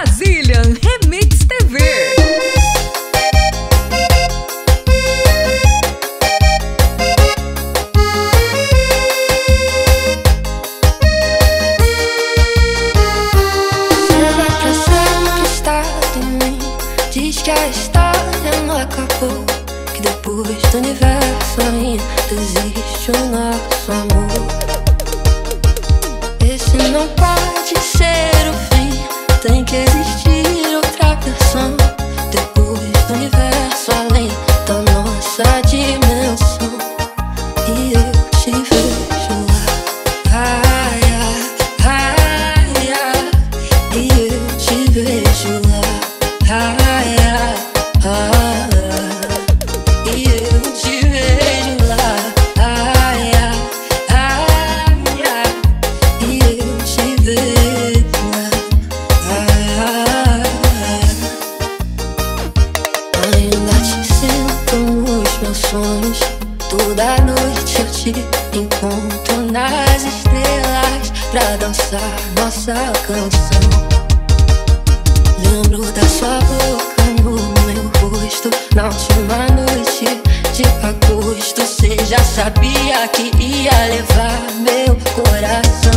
Brasília Remix TV. Diz que a história não acabou, que depois do universo ainda existe o nosso amor. Esse não pode ser o fim, tem que existir outra versão. Depois do universo além da nossa dimensão. E eu te vejo lá, ai, ai, ai, ai. E eu te vejo lá, ai, ai, ai, e eu te vejo lá, ai, ai, ai, ai, e eu te vejo lá, ai, ainda te sinto nos meus sonhos. Toda noite eu te encontro nas estrelas pra dançar nossa canção. Lembro da sua boca no meu rosto na última noite de agosto. Cê já sabia que ia levar meu coração.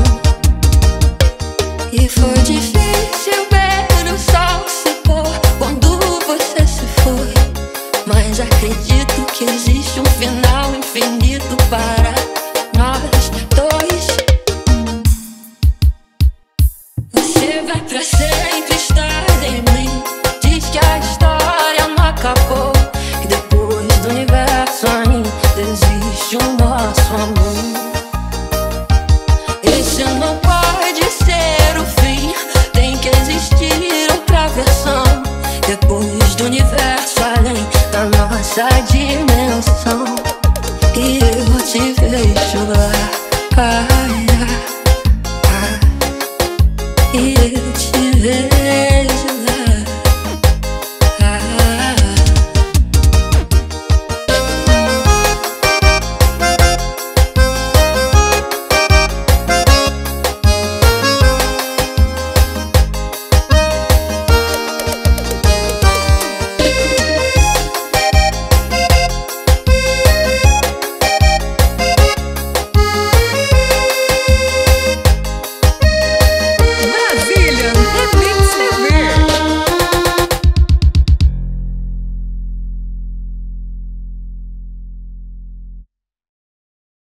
E foi difícil ver o sol se pôr quando você se foi, mas acredito que existe um final infinito para nós dois. Você vai pra sempre estar em mim. Diz que a história não acabou, que depois do universo ainda existe o nosso amor. Esse não pode ser o fim, tem que existir outra versão. Depois do universo além da nossa dimensão. E eu te vejo lá, ai, ai, ai. E eu te vejo